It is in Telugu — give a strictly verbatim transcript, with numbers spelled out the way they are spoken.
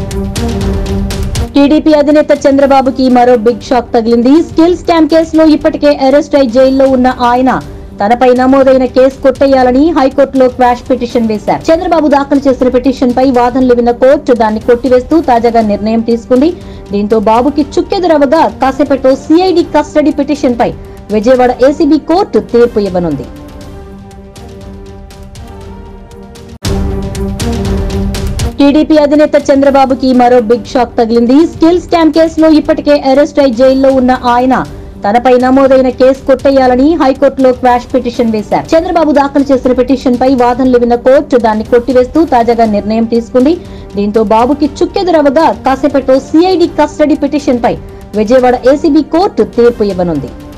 టీడీపీ అధినేత చంద్రబాబుకి మరో బిగ్ షాక్ తగిలింది. స్కిల్ స్కామ్ కేసులో ఇప్పటికే అరెస్ట్ అయి జైల్లో ఉన్న ఆయన తనపై నమోదైన కేసు కొట్టేయాలని హైకోర్టులో క్వాష్ పిటిషన్ వేశారు. చంద్రబాబు దాఖలు చేసిన పిటిషన్ పై వాదనలు విన్న కోర్టు దాన్ని కొట్టివేస్తూ తాజాగా నిర్ణయం తీసుకుంది. దీంతో బాబుకి చుక్కెదురవగా కాసేపట్లో సిఐడి కస్టడీ పిటిషన్ పై విజయవాడ ఏసీబీ కోర్టు తీర్పు ఇవ్వనుంది. టీడీపీ అధినేత చంద్రబాబుకి మరో బిగ్ షాక్ తగిలింది. స్కిల్ స్కామ్ కేసులో ఇప్పటికే అరెస్ట్ అయి జైల్లో ఉన్న ఆయన తనపై నమోదైన కేసు కొట్టేయాలని హైకోర్టులో క్వాష్ పిటిషన్ వేశారు. చంద్రబాబు దాఖలు చేసిన పిటిషన్ పై వాదనలు విన్న కోర్టు దాన్ని కొట్టివేస్తూ తాజాగా నిర్ణయం తీసుకుంది. దీంతో బాబుకి చుక్కెదురవగా కాసేపట్లో సిఐడి కస్టడీ పిటిషన్ పై విజయవాడ ఏసీబీ కోర్టు తీర్పు ఇవ్వనుంది.